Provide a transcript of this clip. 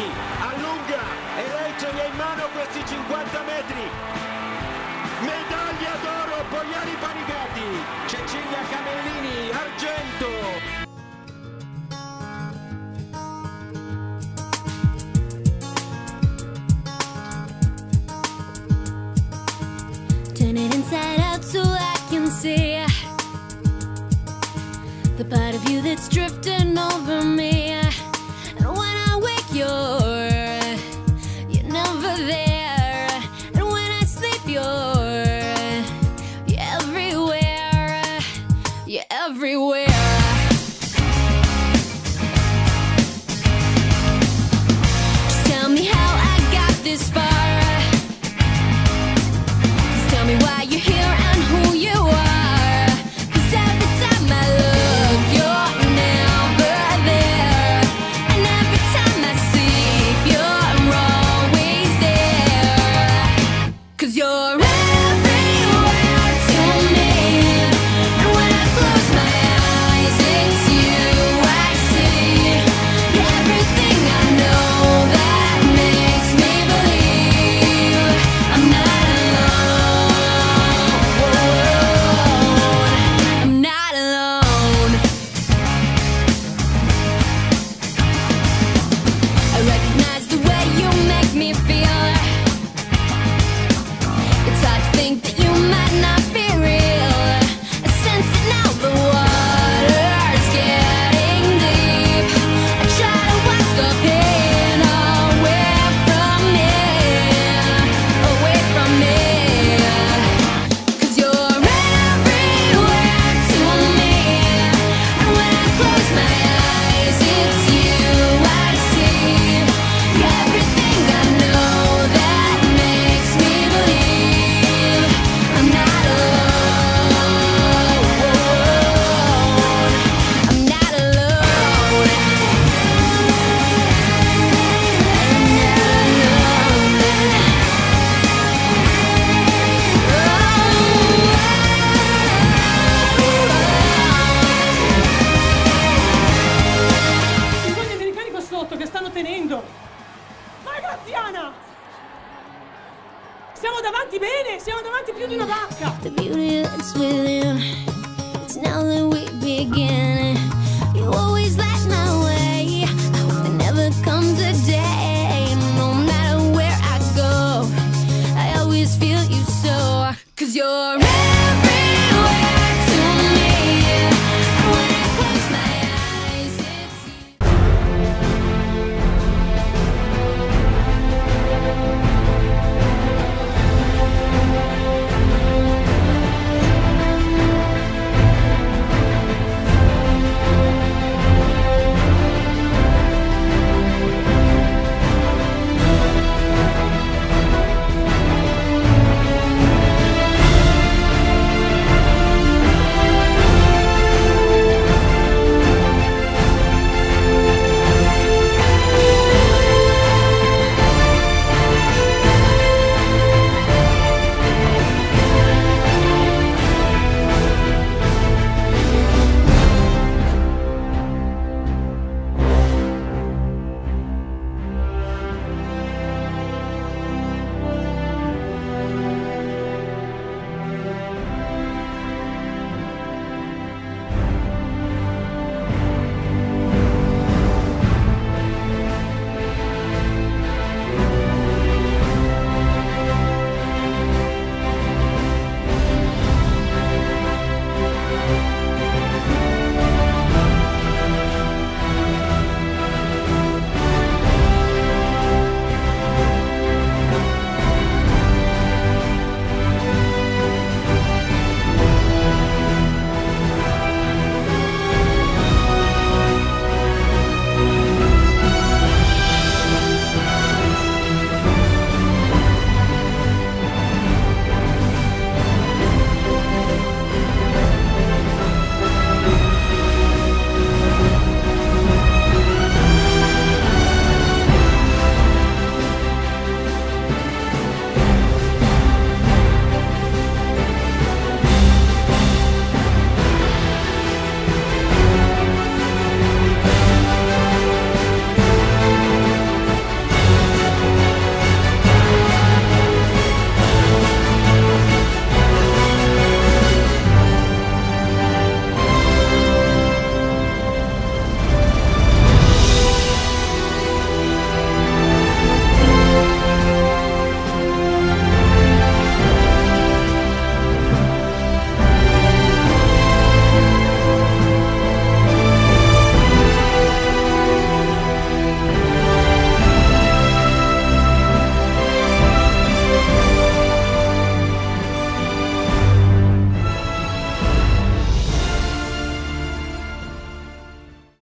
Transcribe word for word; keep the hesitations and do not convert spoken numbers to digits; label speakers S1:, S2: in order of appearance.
S1: allunga e lei ce li ha in mano questi cinquanta metri. Medaglia d'oro Boiani Panigatti, Cecilia Camellini, argento.
S2: Turn it inside out so I can see the part of you that's drifting over me. And when I wake, you're, you're never there. And when I sleep, you're, you're everywhere. You're everywhere. Just tell me how I got this far. Tell me why you're here and who you are. 'Cause every time I look, you're never there. And every time I sleep, you're always there. 'Cause you're everywhere to me. And when I close my eyes, it's you I see. You're everything I know that makes me believe I'm not
S3: che stanno tenendo. Vai Graziana! Siamo davanti bene, siamo davanti più di una vacca.
S2: The beauty that's within.